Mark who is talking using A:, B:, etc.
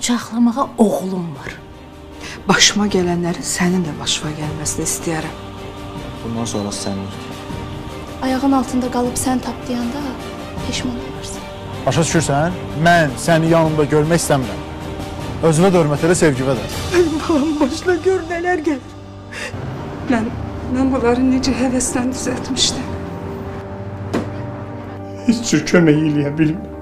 A: qucaqlamağa oğlum var.
B: Başıma gələnlərin sənin də başına gəlməsini istəyərəm.
C: Bundan sonra sənlik.
D: Ayağın altında qalıb sən tap deyəndə peşman olarsan.
E: Başa düşürsən? Mən səni yanımda görmək istəmirəm. Özünə də hörmət elə, sevgivə də.
B: Balam başına gör nələr gəlir. Mən onları necə həvəslə düzəltmişdim.
F: Heç cür kömək eləyə bilmir.